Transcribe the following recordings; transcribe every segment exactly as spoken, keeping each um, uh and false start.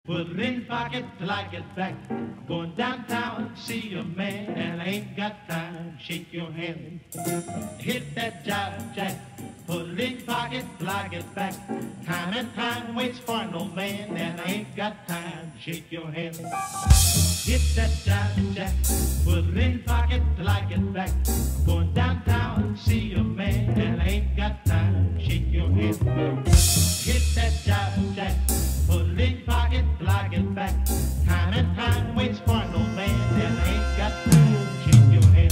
Put it in pocket till I get back. I'm going downtown to see a man, and I ain't got time to shake your hand. Hit that jive jack. Put it in pocket till I get back. Time and time waits for no man, and I ain't got time to shake your hand. Hit that jive jack. Put it in pocket till I get back. I'm going downtown to see a man, and I ain't got time to shake your hand. Hit that jive jack. Put it in pocket till I get back. Time and time waits for no man, and I ain't got time to shake your hand.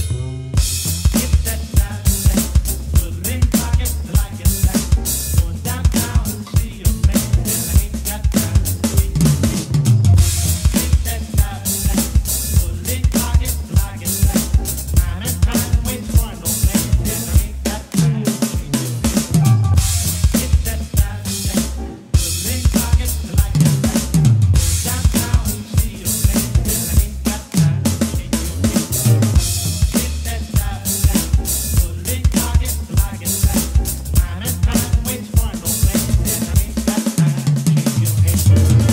Hit that jive jack. Put it in pocket till I get back. Going downtown to see a man, and I ain't got time to shake your hand. Hit that jive jack. Put it in pocket till I get back. Time and time waits for no man, and I ain't got time to shake your hand. Hit that jive jack. Put it in pocket till I get back. Downtown to see a man, and I ain't got time to shake your hand. Hit that jive jack. Put it in pocket till I get back. Time and time waits for no man, and I ain't got time to shake your hand.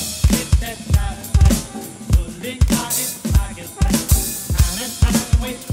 Wait.